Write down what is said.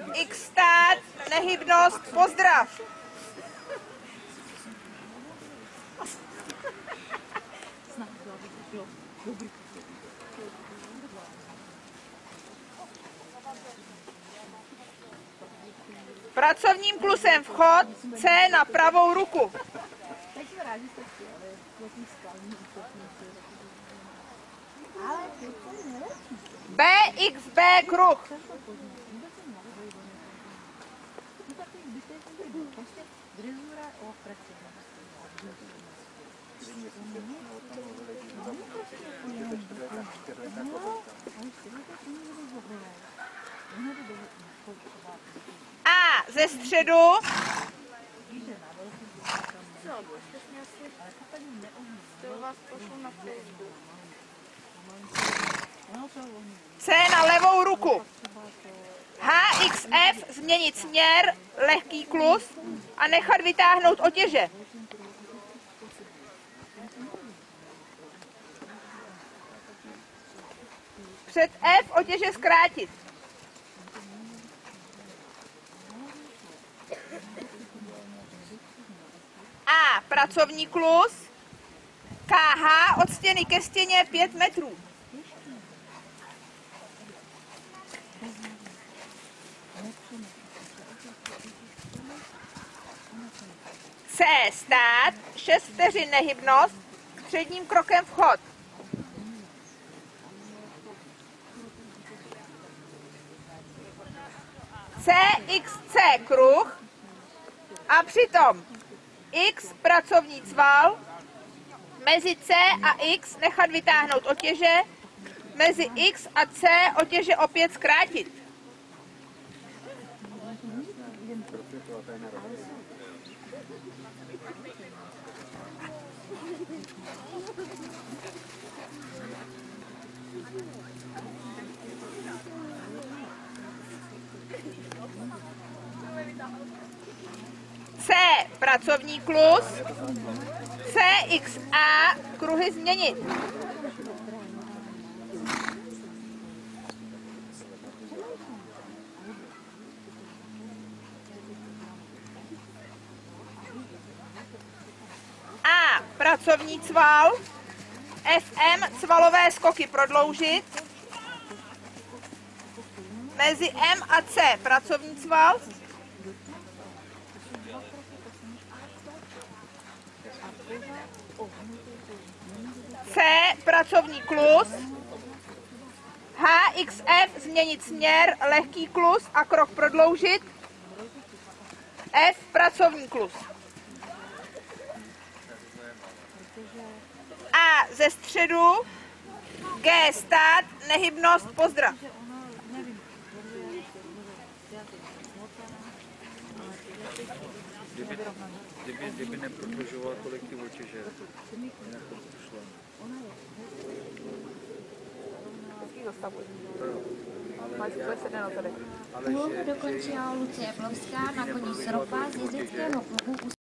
X stát, nehybnost, pozdrav. Pracovním klusem vchod, C na pravou ruku. BXB kruh. A ze středu. C na levou ruku. HXF změnit směr, lehký klus a nechat vytáhnout otěže. Před F otěže zkrátit. A pracovní klus. KH od stěny ke stěně 5 metrů. C stát, 6 vteřin nehybnost, středním krokem vchod. CXC kruh a přitom X pracovní cval, mezi C a X nechat vytáhnout otěže, mezi X a C otěže opět zkrátit. C pracovní klus, CXA kruhy změnit. A pracovní cval, FM cvalové skoky prodloužit, mezi M a C pracovní cval, C pracovní klus, HXF změnit směr, lehký klus a krok prodloužit, F pracovní klus. A ze středu G stát, nehybnost, pozdrav. Kdyby neprodlužoval tolik ty otěže, jinak to šlo. Úlohu dokončila Lucie Plovská na koni z ropa z jezdeckého klubu